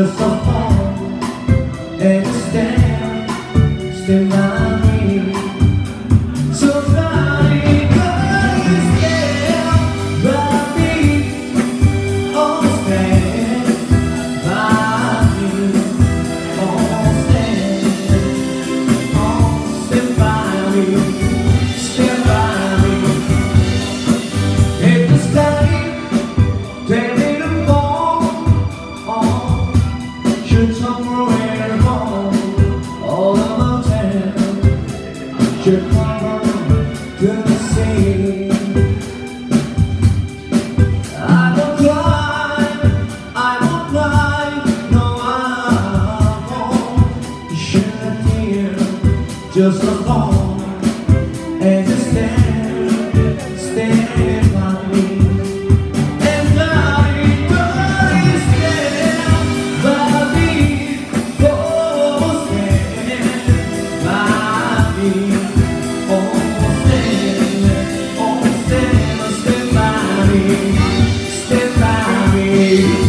just a home and stand by me. Somebody gonna stand by me, oh stand by me, oh stand by me, stand by me. If the sky tell me to fall, should somewhere home, all of the town should come to the sea. I won't cry, no I won't shed a tear, just a fall and just stand by me. And I don't stand by me, oh stand by me, oh stand by me, stand by me.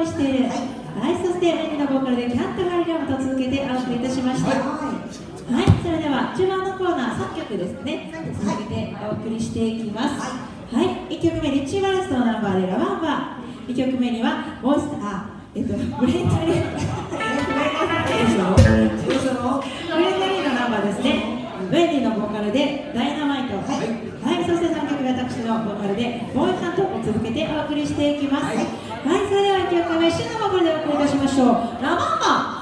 りしている。はい、そしてメニューのボーカルでキャットガイラムと続けてお送りいたしました。はい、それでは中盤のコーナー3曲ですね、続けてお送りしていきます。はい、1曲目リッチー・バランスのナンバーでラバンバー、2曲目にはブレントリーブレントリーのナンバーですね、ウェンディのボーカルでダイナマイト。はい、そして3曲目私のボーカルでボーイハントを続けてお送りしていきます。はい、それでは1曲目シュのボーカルでお送りいたしましょう。ラバンバー。